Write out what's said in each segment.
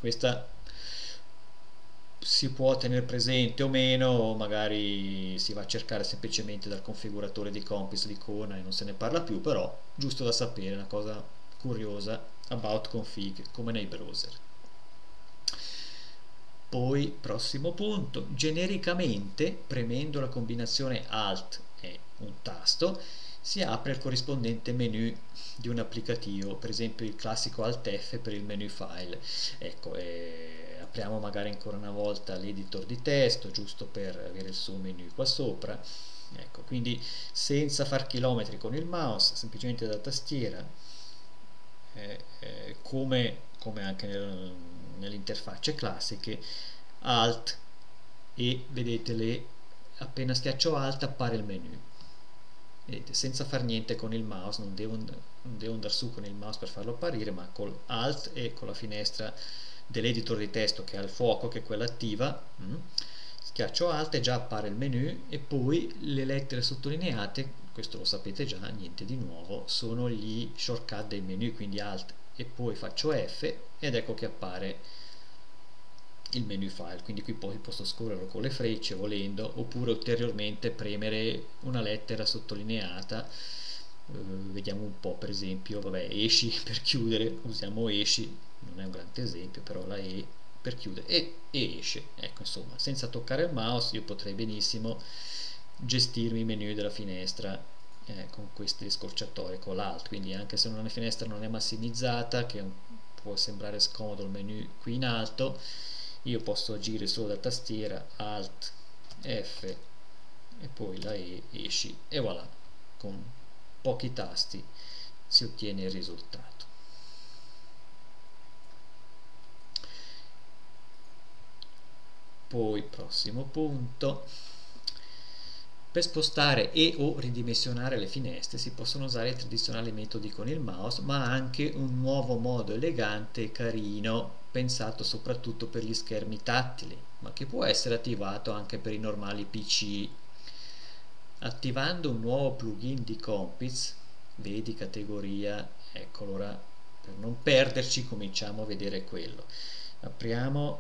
Questa si può tenere presente o meno, o magari si va a cercare semplicemente dal configuratore di Compiz l'icona e non se ne parla più, però giusto da sapere, una cosa curiosa about config come nei browser. Poi, prossimo punto, genericamente premendo la combinazione Alt e un tasto si apre il corrispondente menu di un applicativo, per esempio il classico Alt F per il menu file. Ecco, apriamo magari ancora una volta l'editor di testo, giusto per avere il suo menu qua sopra. Ecco, quindi senza far chilometri con il mouse, semplicemente da tastiera, come anche nelle interfacce classiche, Alt, e vedete appena schiaccio Alt appare il menu. Vedete, senza far niente con il mouse, non devo andare su con il mouse per farlo apparire, ma con Alt e con la finestra dell'editor di testo che ha il fuoco, che è quella attiva, schiaccio Alt e già appare il menu, e poi le lettere sottolineate, questo lo sapete già, niente di nuovo, sono gli shortcut dei menu, quindi Alt e poi faccio F ed ecco che appare il menu file. Quindi qui poi posso scorrere con le frecce volendo, oppure ulteriormente premere una lettera sottolineata. Vediamo un po', per esempio, vabbè, esci per chiudere, usiamo esci, non è un grande esempio, però la E per chiudere e esce. Ecco, insomma, senza toccare il mouse io potrei benissimo gestirmi i menu della finestra con queste scorciatoie, con l'Alt. Quindi anche se una finestra non è massimizzata, che può sembrare scomodo il menu qui in alto, io posso agire solo da tastiera, Alt F e poi la E, esci, e voilà, con pochi tasti si ottiene il risultato. Poi, prossimo punto, per spostare e o ridimensionare le finestre si possono usare i tradizionali metodi con il mouse, ma anche un nuovo modo elegante e carino, pensato soprattutto per gli schermi tattili, ma che può essere attivato anche per i normali PC. Attivando un nuovo plugin di Compiz, vedi categoria, ecco, allora per non perderci cominciamo a vedere quello. Apriamo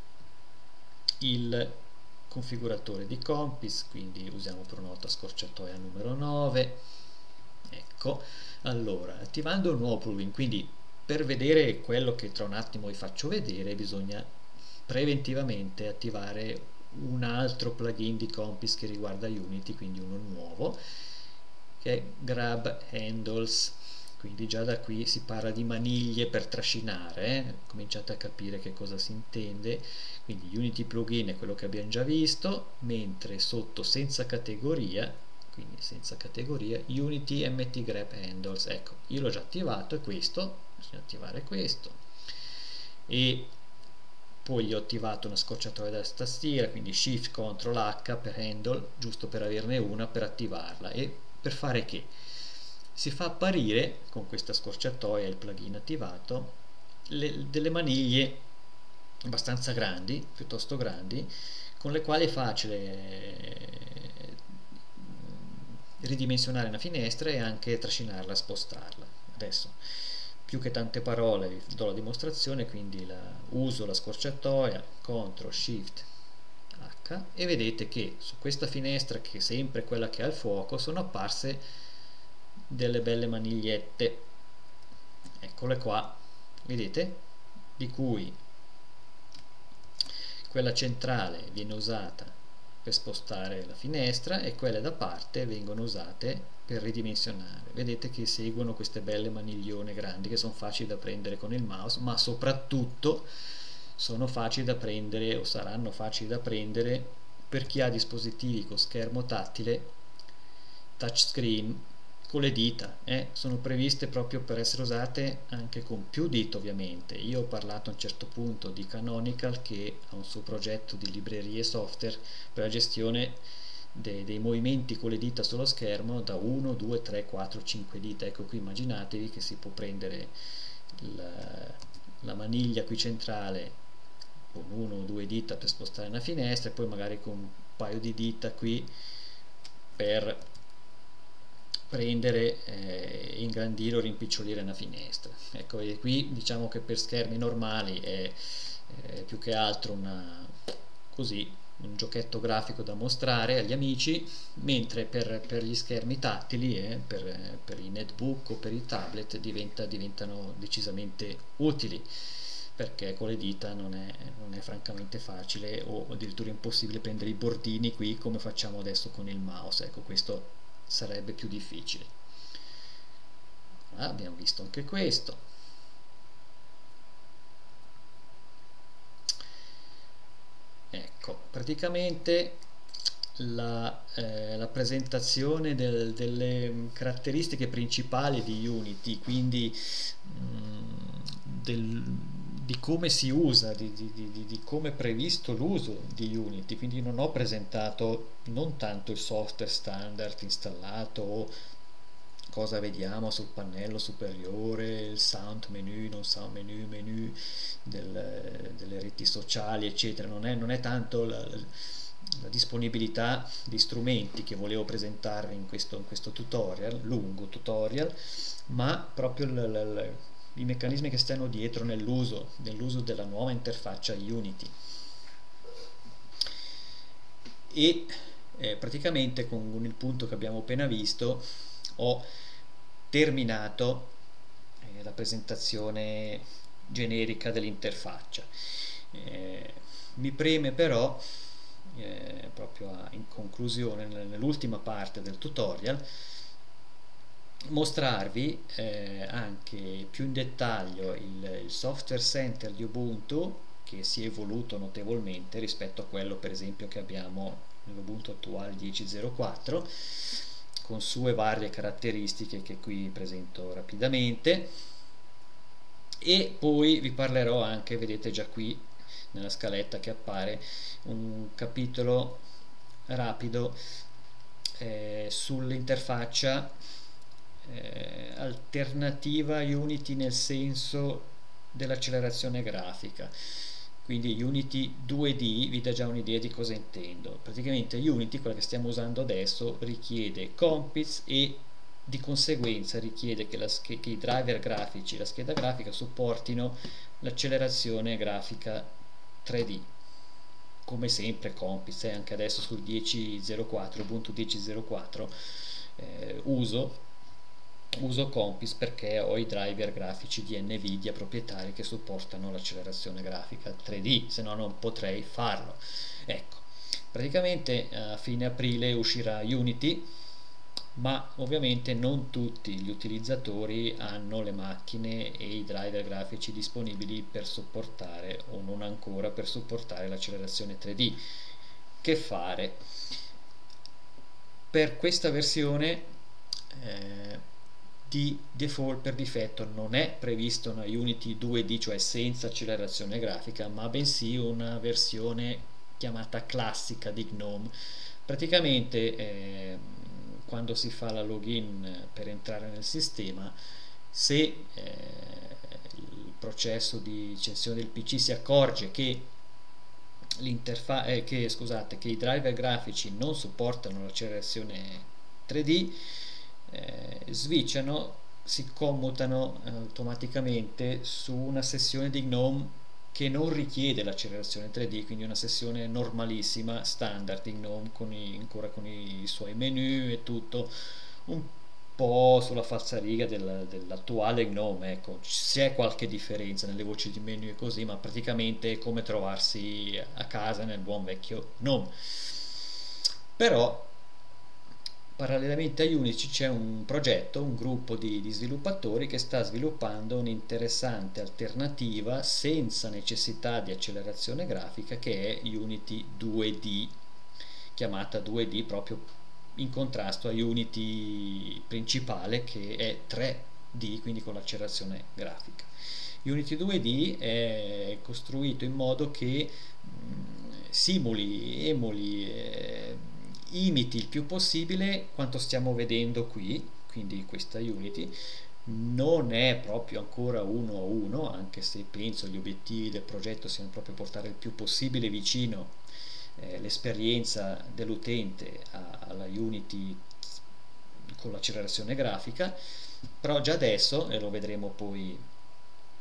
il configuratore di Compiz, quindi usiamo per una volta scorciatoia numero 9. Ecco, allora, attivando un nuovo plugin, quindi per vedere quello che tra un attimo vi faccio vedere bisogna preventivamente attivare un altro plugin di Compiz che riguarda Unity, quindi uno nuovo, che è Grab Handles. Quindi già da qui si parla di maniglie per trascinare, cominciate a capire che cosa si intende. Quindi Unity plugin è quello che abbiamo già visto, mentre sotto senza categoria, quindi senza categoria, Unity MT Grab Handles, ecco, io l'ho già attivato, è questo, bisogna attivare questo, e poi gli ho attivato una scorciatoia della tastiera, quindi Shift Ctrl H per handle, giusto per averne una per attivarla. E per fare che? Si fa apparire con questa scorciatoia, il plugin attivato, delle maniglie abbastanza grandi, piuttosto grandi, con le quali è facile ridimensionare una finestra e anche trascinarla, spostarla. Adesso, più che tante parole, vi do la dimostrazione, quindi uso la scorciatoia, CTRL SHIFT H, e vedete che su questa finestra, che è sempre quella che ha il fuoco, sono apparse delle belle manigliette, eccole qua, vedete, di cui quella centrale viene usata per spostare la finestra e quelle da parte vengono usate per ridimensionare. Vedete che seguono queste belle maniglione grandi che sono facili da prendere con il mouse, ma soprattutto sono facili da prendere, o saranno facili da prendere, per chi ha dispositivi con schermo tattile, touchscreen, con le dita, sono previste proprio per essere usate anche con più dita ovviamente. Io ho parlato a un certo punto di Canonical, che ha un suo progetto di librerie software per la gestione dei movimenti con le dita sullo schermo da 1, 2, 3, 4, 5 dita. Ecco qui, immaginatevi che si può prendere la maniglia qui centrale con 1 o 2 dita per spostare una finestra, e poi magari con un paio di dita qui per prendere, ingrandire o rimpicciolire una finestra. Ecco, e qui diciamo che per schermi normali è più che altro così, un giochetto grafico da mostrare agli amici, mentre per gli schermi tattili, per i netbook o per i tablet diventano decisamente utili, perché con le dita non è francamente facile o addirittura impossibile prendere i bordini qui come facciamo adesso con il mouse. Ecco, questo sarebbe più difficile. Abbiamo visto anche questo. Ecco, praticamente la presentazione delle caratteristiche principali di Unity, quindi di come si usa, di come è previsto l'uso di Unity. Quindi non ho presentato non tanto il software standard installato o cosa vediamo sul pannello superiore, il sound menu, non sound menu, menu delle reti sociali, eccetera. Non è tanto la disponibilità di strumenti che volevo presentarvi in questo tutorial, lungo tutorial, ma proprio i meccanismi che stanno dietro nell'uso della nuova interfaccia Unity. E praticamente con il punto che abbiamo appena visto ho terminato la presentazione generica dell'interfaccia. Mi preme però proprio in conclusione, nell'ultima parte del tutorial, mostrarvi anche più in dettaglio il software center di Ubuntu, che si è evoluto notevolmente rispetto a quello per esempio che abbiamo nell'Ubuntu attuale 10.04, con sue varie caratteristiche che qui presento rapidamente. E poi vi parlerò anche, vedete già qui nella scaletta che appare, un capitolo rapido sull'interfaccia alternativa a Unity nel senso dell'accelerazione grafica. Quindi Unity 2D vi dà già un'idea di cosa intendo. Praticamente Unity, quella che stiamo usando adesso, richiede Compiz e di conseguenza richiede che i driver grafici e la scheda grafica supportino l'accelerazione grafica 3D. Come sempre Compiz, anche adesso sul 10.04, Ubuntu 10.04, uso Compiz perché ho i driver grafici di Nvidia proprietari che supportano l'accelerazione grafica 3D, se no non potrei farlo. Ecco, praticamente a fine aprile uscirà Unity, ma ovviamente non tutti gli utilizzatori hanno le macchine e i driver grafici disponibili per supportare, o non ancora per supportare, l'accelerazione 3D. Che fare? Per questa versione di default, per difetto, non è prevista una Unity 2D, cioè senza accelerazione grafica, ma bensì una versione chiamata classica di GNOME. Praticamente quando si fa la login per entrare nel sistema, se il processo di accensione del PC si accorge che che i driver grafici non supportano l'accelerazione 3D, switchano, si commutano automaticamente su una sessione di GNOME che non richiede l'accelerazione 3D, quindi una sessione normalissima, standard di GNOME, ancora con i suoi menu e tutto, un po' sulla falsariga dell'attuale GNOME. Ecco, c'è qualche differenza nelle voci di menu e così, ma praticamente è come trovarsi a casa nel buon vecchio GNOME. Però parallelamente a Unity c'è un progetto, un gruppo di sviluppatori che sta sviluppando un'interessante alternativa senza necessità di accelerazione grafica, che è Unity 2D, chiamata 2D proprio in contrasto a Unity principale che è 3D, quindi con l'accelerazione grafica. Unity 2D è costruito in modo che simuli, emuli, imiti il più possibile quanto stiamo vedendo qui, quindi questa Unity. Non è proprio ancora uno a uno, anche se penso gli obiettivi del progetto siano proprio portare il più possibile vicino l'esperienza dell'utente alla Unity con l'accelerazione grafica, però già adesso, e lo vedremo poi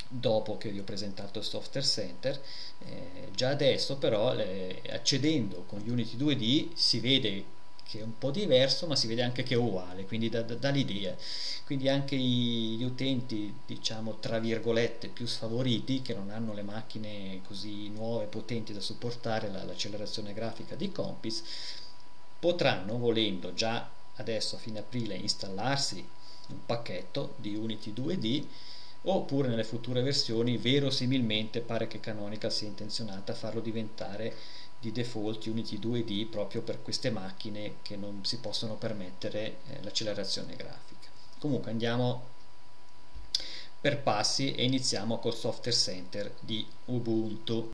dopo che vi ho presentato il Software Center. Già adesso però accedendo con Unity 2D si vede che è un po' diverso, ma si vede anche che è uguale, quindi dà l'idea. Quindi anche gli utenti, diciamo tra virgolette, più sfavoriti, che non hanno le macchine così nuove, potenti da supportare l'accelerazione grafica di Compiz, potranno, volendo, già adesso a fine aprile installarsi un pacchetto di Unity 2D, oppure nelle future versioni verosimilmente pare che Canonical sia intenzionata a farlo diventare di default Unity 2D proprio per queste macchine che non si possono permettere l'accelerazione grafica. Comunque andiamo per passi e iniziamo col Software Center di Ubuntu.